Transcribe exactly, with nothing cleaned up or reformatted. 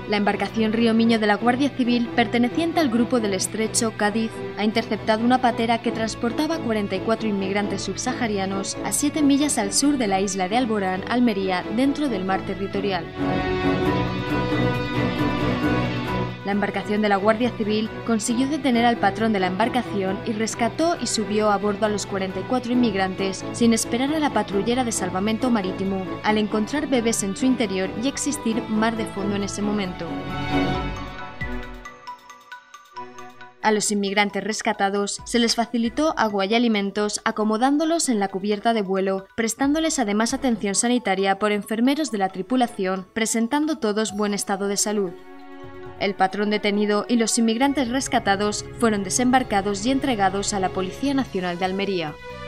La embarcación Río Miño de la Guardia Civil, perteneciente al Grupo del Estrecho Cádiz, ha interceptado una patera que transportaba cuarenta y cuatro inmigrantes subsaharianos a siete millas al sur de la isla de Alborán, Almería, dentro del mar territorial. La embarcación de la Guardia Civil consiguió detener al patrón de la embarcación y rescató y subió a bordo a los cuarenta y cuatro inmigrantes sin esperar a la patrullera de salvamento marítimo, al encontrar bebés en su interior y existir mar de fondo en ese momento. A los inmigrantes rescatados se les facilitó agua y alimentos acomodándolos en la cubierta de vuelo, prestándoles además atención sanitaria por enfermeros de la tripulación, presentando todos buen estado de salud. El patrón detenido y los inmigrantes rescatados fueron desembarcados y entregados a la Policía Nacional de Almería.